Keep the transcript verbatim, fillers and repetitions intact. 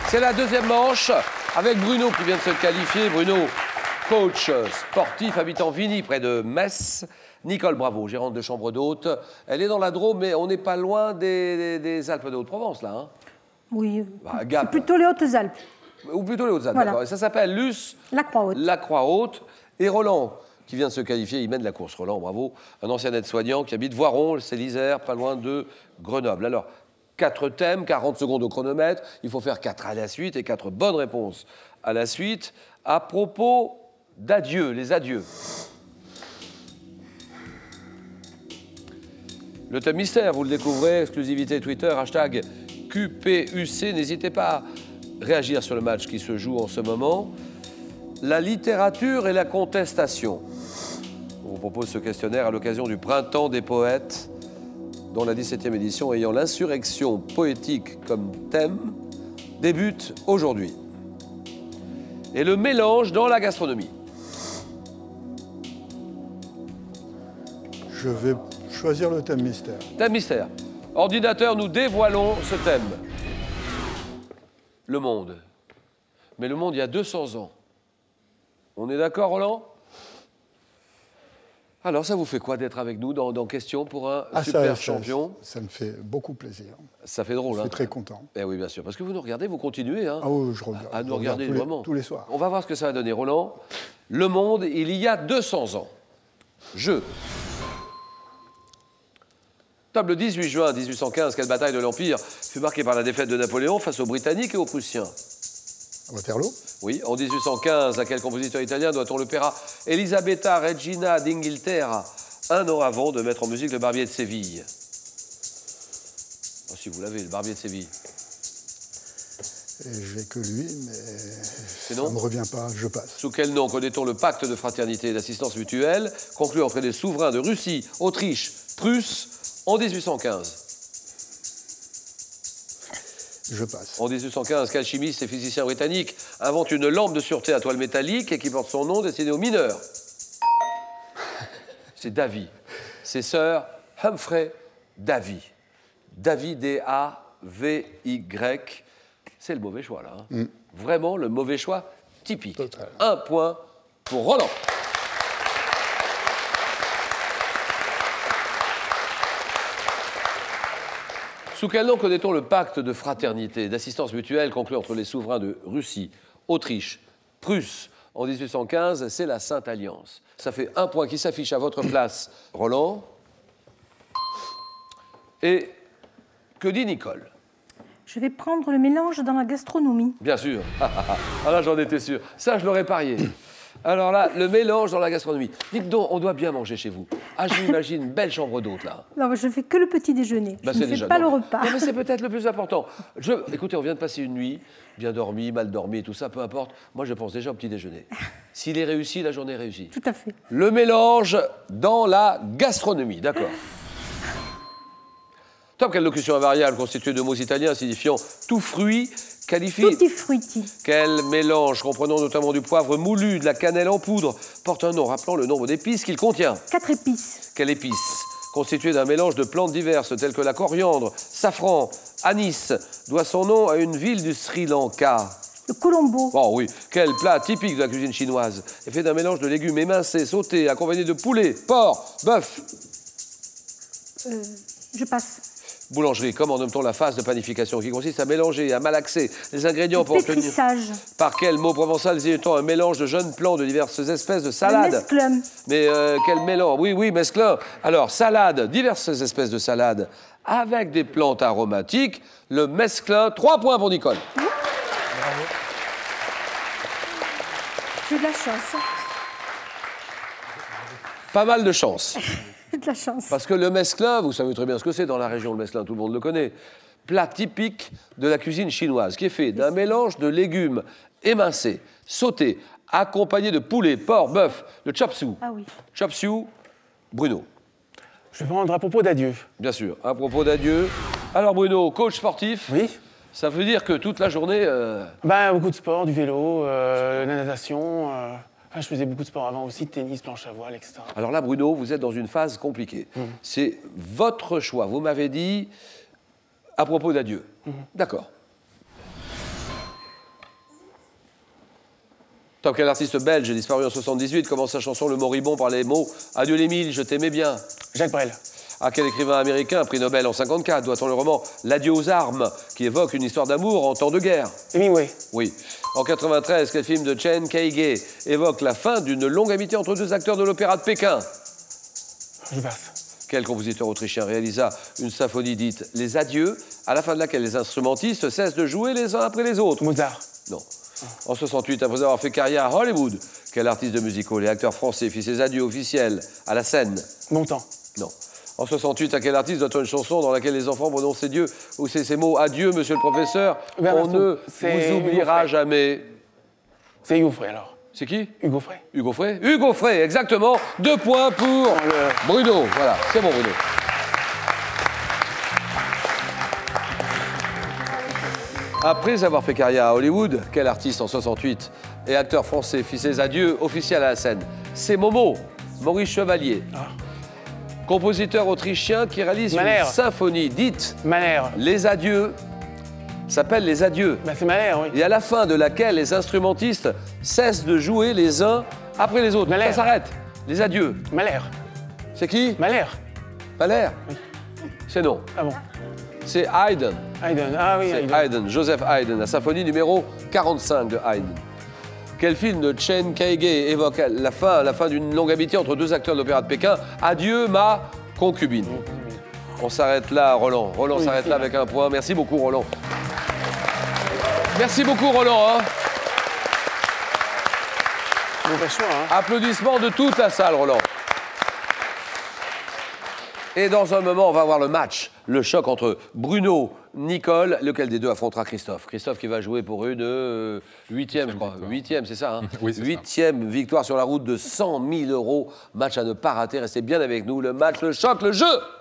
C'est la deuxième manche avec Bruno qui vient de se qualifier. Bruno, coach sportif, habitant Vigny, près de Metz. Nicole Bravo, gérante de chambre d'hôte. Elle est dans la Drôme, mais on n'est pas loin des, des, des Alpes de Haute-Provence, là. Hein. Oui, bah, c'est plutôt les Hautes-Alpes. Ou plutôt les Hautes-Alpes, voilà. d'accord. Ça s'appelle Luce. La Croix-Haute. La Croix-Haute. Et Roland, qui vient de se qualifier, il mène la course. Roland, bravo. Un ancien aide-soignant qui habite Voiron, c'est l'Isère, pas loin de Grenoble. Alors, quatre thèmes, quarante secondes au chronomètre. Il faut faire quatre à la suite et quatre bonnes réponses à la suite. À propos d'adieu, les adieux. Le thème mystère, vous le découvrez, exclusivité Twitter, hashtag Q P U C. N'hésitez pas à réagir sur le match qui se joue en ce moment. La littérature et la contestation. On vous propose ce questionnaire à l'occasion du Printemps des poètes, dont la dix-septième édition ayant l'insurrection poétique comme thème, débute aujourd'hui. Et le mélange dans la gastronomie. Je vais choisir le thème mystère. Thème mystère. Ordinateur, nous dévoilons ce thème. Le monde. Mais le monde, il y a deux cents ans. On est d'accord, Roland? Alors, ça vous fait quoi d'être avec nous dans, dans Question pour un ah, super ça, champion? Ça, ça me fait beaucoup plaisir. Ça fait drôle, Je hein? suis très content. Eh oui, bien sûr. Parce que vous nous regardez, vous continuez, hein? Ah oui, je regarde. À nous je regarde regarder, tous les, vraiment. tous les soirs. On va voir ce que ça va donner, Roland. Le monde, il y a deux cents ans. Jeu. Table dix-huit juin mille huit cent quinze, quelle bataille de l'Empire fut marquée par la défaite de Napoléon face aux Britanniques et aux Prussiens? Waterloo? Oui, en mille huit cent quinze, à quel compositeur italien doit-on l'opéra Elisabetta Regina d'Inghilterra, un an avant de mettre en musique le Barbier de Séville? Oh, si vous l'avez, le Barbier de Séville. Et je vais que lui, mais ça non ne me revient pas, je passe. Sous quel nom connaît-on le pacte de fraternité et d'assistance mutuelle conclu entre les souverains de Russie, Autriche, Prusse en mille huit cent quinze? Je passe. En mille huit cent quinze, quel chimiste et physicien britannique invente une lampe de sûreté à toile métallique et qui porte son nom destinée aux mineurs? C'est Davy. C'est Sir Humphrey Davy. Davy, D A V Y. C'est le mauvais choix, là. Hein. Mm. Vraiment le mauvais choix typique. Total. Un point pour Roland. Sous quel nom connaît-on le pacte de fraternité et d'assistance mutuelle conclu entre les souverains de Russie, Autriche, Prusse en mille huit cent quinze? C'est la Sainte Alliance. Ça fait un point qui s'affiche à votre place, Roland. Et que dit Nicole? Je vais prendre le mélange dans la gastronomie. Bien sûr. Ah là, j'en étais sûr. Ça, je l'aurais parié. Alors là, le mélange dans la gastronomie. Dites donc, on doit bien manger chez vous. Ah, je m'imagine une belle chambre d'hôte, là. Non, je ne fais que le petit déjeuner. Bah, je ne fais déjà, pas non, le repas. Non, mais c'est peut-être le plus important. Je... Écoutez, on vient de passer une nuit, bien dormi, mal dormi, tout ça, peu importe. Moi, je pense déjà au petit déjeuner. S'il est réussi, la journée est réussie. Tout à fait. Le mélange dans la gastronomie, d'accord. Top, quelle locution invariable constituée de mots italiens signifiant tout fruit qualifie... Tutti frutti. Quel mélange comprenant notamment du poivre moulu, de la cannelle en poudre, porte un nom rappelant le nombre d'épices qu'il contient? Quatre épices. Quelle épice constituée d'un mélange de plantes diverses telles que la coriandre, safran, anis, doit son nom à une ville du Sri Lanka? Le Colombo. Oh oui, quel plat typique de la cuisine chinoise est fait d'un mélange de légumes émincés, sautés, accompagnés de poulet, porc, bœuf? Euh, je passe. Boulangerie, comment nomme-t-on la phase de panification qui consiste à mélanger et à malaxer les ingrédients le pour obtenir... pétrissage. Par quel mot provençal désigne-t-on un mélange de jeunes plants de diverses espèces de salades? Le mesclun. Mais euh, quel mélange? Oui, oui, mesclun. Alors, salade, diverses espèces de salades avec des plantes aromatiques. Le mesclun, trois points pour Nicole. Mmh. Bravo. J'ai de la chance. Pas mal de chance. De la chance. Parce que le mesclun, vous savez très bien ce que c'est dans la région, le mesclun, tout le monde le connaît. Plat typique de la cuisine chinoise, qui est fait d'un mélange de légumes émincés, sautés, accompagnés de poulet, porc, bœuf, le chop suey. Ah oui. Chop suey, Bruno. Je vais prendre à propos d'adieu. Bien sûr, à propos d'adieu. Alors Bruno, coach sportif. Oui. Ça veut dire que toute la journée... Euh... Ben, beaucoup de sport, du vélo, euh, la natation... Euh... Ah, je faisais beaucoup de sport avant aussi, tennis, planche à voile, et cetera. Alors là, Bruno, vous êtes dans une phase compliquée. Mmh. C'est votre choix. Vous m'avez dit à propos d'adieu. Mmh. D'accord. Top, quel artiste belge disparu en soixante-dix-huit commence sa chanson Le Moribond par les mots « Adieu l'Émile, je t'aimais bien ». Jacques Brel. À quel écrivain américain, prix Nobel en cinquante-quatre, doit-on le roman L'adieu aux armes, qui évoque une histoire d'amour en temps de guerre? Hemingway. Oui. En quatre-vingt-treize, quel film de Chen Kaige évoque la fin d'une longue amitié entre deux acteurs de l'opéra de Pékin? Je passe. Quel compositeur autrichien réalisa une symphonie dite Les Adieux, à la fin de laquelle les instrumentistes cessent de jouer les uns après les autres? Mozart. Non. En soixante-huit, après avoir fait carrière à Hollywood, quel artiste de music hall et acteur français fit ses adieux officiels à la scène? Montand. Non. En soixante-huit, à quel artiste doit-on une chanson dans laquelle les enfants prononcent ces dieux ou ces, ces mots? Adieu, monsieur le professeur, Bernard on Fou- ne c'est vous Hugo oubliera Frey. jamais. C'est Hugo Frey alors. C'est qui? Hugo Frey. Hugo Frey. Hugo Frey, exactement. Deux points pour le- Bruno. Voilà, c'est bon, Bruno. Après avoir fait carrière à Hollywood, quel artiste en soixante-huit et acteur français fit ses adieux officiels à la scène? C'est Momo, Maurice Chevalier. Ah. Compositeur autrichien qui réalise Mahler. une symphonie dite Mahler. Les Adieux, s'appelle Les Adieux, Bah, c'est Mahler, oui. et à la fin de laquelle les instrumentistes cessent de jouer les uns après les autres. Mahler. Ça s'arrête. Les Adieux. Mahler. C'est qui? Mahler. Mahler. C'est non. Ah bon. C'est Haydn. Haydn. Ah oui, C'est Haydn. Haydn, Joseph Haydn, la symphonie numéro quarante-cinq de Haydn. Quel film de Chen Kaige évoque la fin, la fin d'une longue amitié entre deux acteurs de l'opéra de Pékin? Adieu, ma concubine. On s'arrête là, Roland. Roland Oui, s'arrête c'est là vrai. avec un point. Merci beaucoup, Roland. Merci beaucoup, Roland. hein. Mauvais choix, hein. Applaudissements de toute la salle, Roland. Et dans un moment, on va voir le match, le choc entre Bruno, Nicole, lequel des deux affrontera Christophe. Christophe qui va jouer pour une euh, huitième, je crois. Huitième, c'est ça, hein Oui, c'est ça. Huitième victoire sur la route de cent mille euros. Match à ne pas rater. Restez bien avec nous. Le match, le choc, le jeu.